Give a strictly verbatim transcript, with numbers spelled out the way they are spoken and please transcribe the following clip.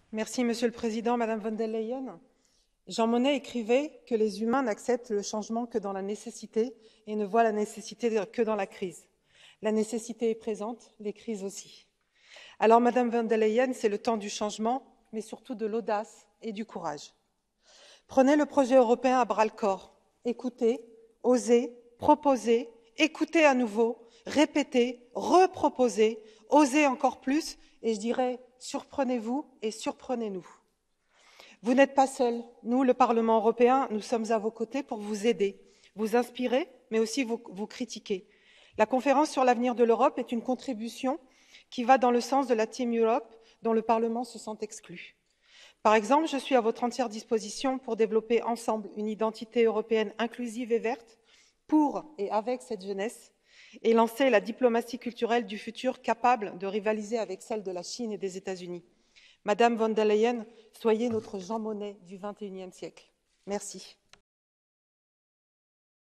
Merci, Monsieur le Président, Madame von der Leyen. Jean Monnet écrivait que les humains n'acceptent le changement que dans la nécessité et ne voient la nécessité que dans la crise. La nécessité est présente, les crises aussi. Alors, Madame von der Leyen, c'est le temps du changement, mais surtout de l'audace et du courage. Prenez le projet européen à bras-le-corps. Écoutez, osez, proposez, écoutez à nouveau, répétez, reproposez, osez encore plus, et je dirais, surprenez-vous et surprenez-nous. Vous n'êtes pas seul. Nous, le Parlement européen, nous sommes à vos côtés pour vous aider, vous inspirer, mais aussi vous, vous critiquer. La conférence sur l'avenir de l'Europe est une contribution qui va dans le sens de la Team Europe, dont le Parlement se sent exclu. Par exemple, je suis à votre entière disposition pour développer ensemble une identité européenne inclusive et verte pour et avec cette jeunesse et lancer la diplomatie culturelle du futur capable de rivaliser avec celle de la Chine et des États-Unis. Madame von der Leyen, soyez notre Jean Monnet du vingt et unième siècle. Merci.